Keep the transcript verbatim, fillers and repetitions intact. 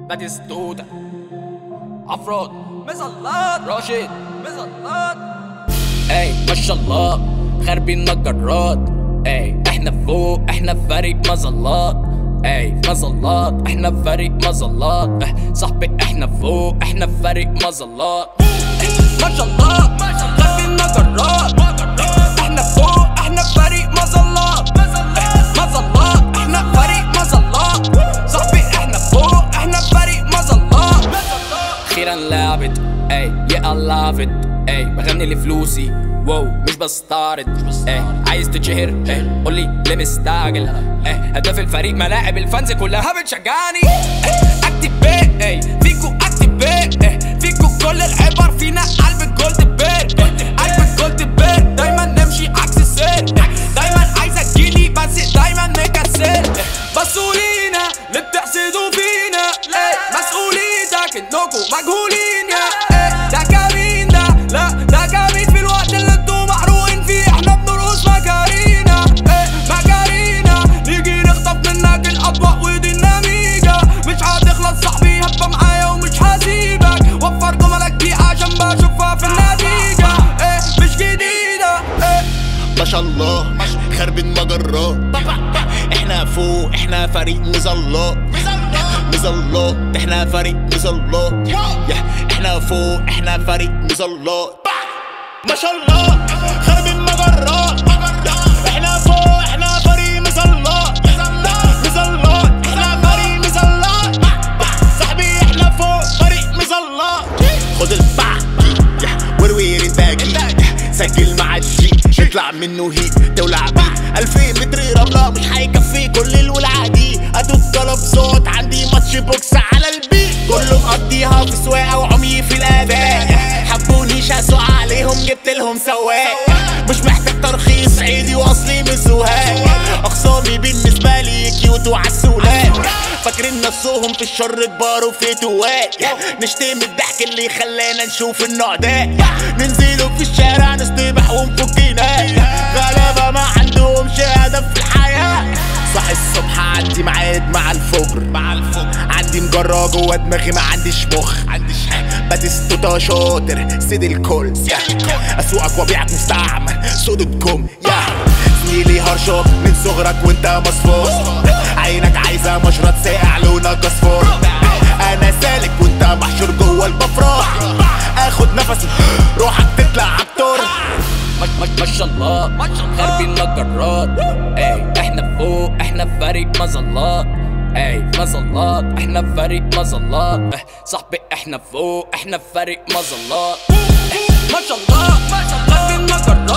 باتيستوتا عفروتو مظلات راشد مظلات. اي ما شاء الله خاربين الجرات. اي احنا فوق احنا فريق مظلات. اي مظلات احنا فريق مظلات. صاحبي احنا فوق احنا فريق مظلات. ما شاء الله خاربين الجرات. احنا فوق احنا فريق مظلات. مظلات احنا فريق مظلات. صاحبي احنا فوق احنا فريق مظلات. اخيرا لعبت اي يا لافت. اي بغني لفلوسي واو مش بستعرض. اي عايز تتشهر اي قولي ليه مستعجل. اي هدف الفريق ملاعب الفانز كلها بتشجعني. اكتب بيه اي فيكو اكتب بيه اي فيكو كل العبر فينا قلب الجولد بير. قلب الجولد بير دايما نمشي عكس السير. دايما عايزة تجيلي بس دايما مكسر. بصوا لينا اللي بتحسدوا فينا. مسؤوليتك انكوا مجهولين يا ده كمين ده لا ده كمين في الوقت اللي انتوا محروقين فيه. احنا بنرقص مكارينا مكارينا نيجي نخطف منك الاطباق ودي النميجة. مش هتخلص صاحبي هبقى معايا ومش هسيبك. وفر جملك دي عشان بشوفها في النتيجة. مش جديدة ما شاء الله خربين مجرات. احنا فوق احنا فريق مظلات. مظلات احنا فريق مظلات. احنا فوق احنا فريق مظلات. ما شاء الله خربين مجرات. احنا فوق احنا فريق مظلات. مظلات احنا فريق مظلات. صاحبي احنا فوق فريق مظلات. خد الباقي وروير الباقي. سجل مع الشيك يطلع منه هيت تولع بيه. ألفين متر رملة مش هيكفي كل الولعة دي. ادوك طلب صوت عندي ماتش بوكس على البيت. كله مقضيها في سواقة وعمي في الاداء. حبوني شاسوا عليهم جبت لهم سواق. مش محتاج ترخيص عيدي واصلي من الزهاق. اخصامي بالنسبة لي كيوت وعسولات. فاكرين نفسهم في الشر كبار وفي تواق. نشتم الضحك اللي خلانا نشوف النوع ده. ننزلوا في الشارع نستبح ونفكينا. غلابة ما عندهمش هدف في الحياة. صاحي الصبح عندي معاد مع الفجر. مع الفجر عندي مجرة جوا دماغي ما عنديش مخ. عنديش باتيستوتا شاطر سيد الكل. اسوقك وابيعك مستعمل سودكم يا زميلي. هرشك من صغرك وانت مصفور. عينك عايزة مشرط ساقع لونك اصفر. انا سالك وانت محشور جوا البفراح. اخد نفسي روحك تطلع عالطور. ما شاء الله خاربين الجرات. اي احنا فوق احنا فريق مظلات. اي مظلات احنا فريق مظلات. صاحبي احنا فوق احنا فريق مظلات. ما شاء الله خاربين الجرات.